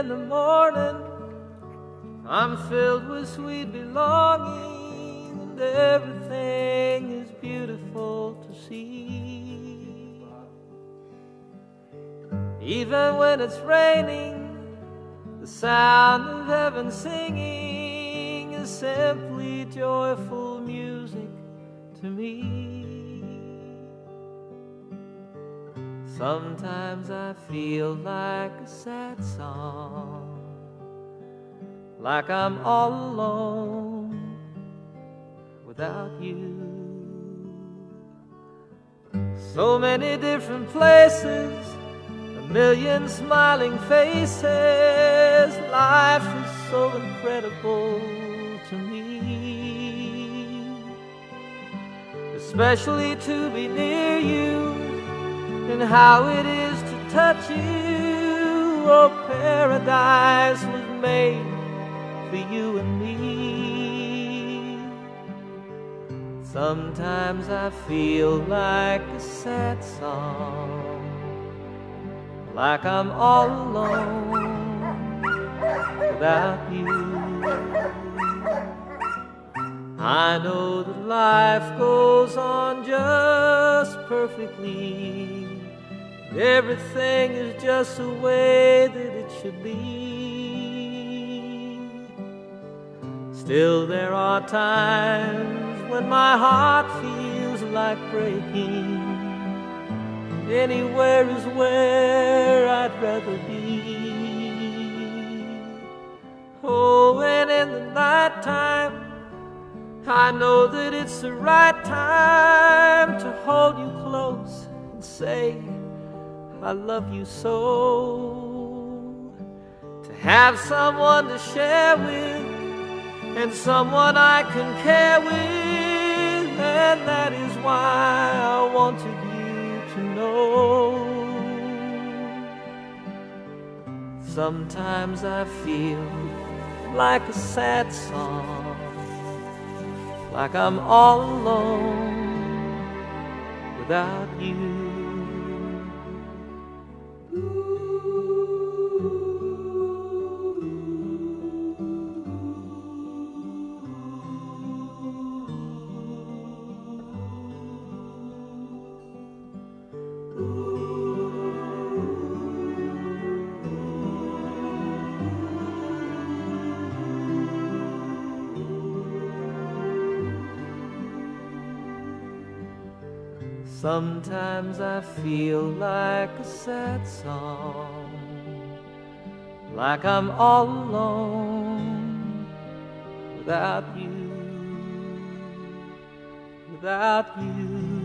in the morning, I'm filled with sweet belonging, and everything is beautiful to see. Even when it's raining, the sound of heaven singing is simply joyful music to me. Sometimes I feel like a sad song, like I'm all alone without you. So many different places, a million smiling faces. Life is so incredible to me, especially to be near you, and how it is to touch you. Oh, paradise was made for you and me. Sometimes I feel like a sad song, like I'm all alone without you. I know that life goes on just perfectly. Everything is just the way that it should be. Still there are times when my heart feels like breaking. Anywhere is where I'd rather be. Oh, and in the night time, I know that it's the right time to hold you close and say I love you so. To have someone to share with, and someone I can care with, and that is why I wanted you to know. Sometimes I feel like a sad song, like I'm all alone without you. Sometimes I feel like a sad song, like I'm all alone without you, without you.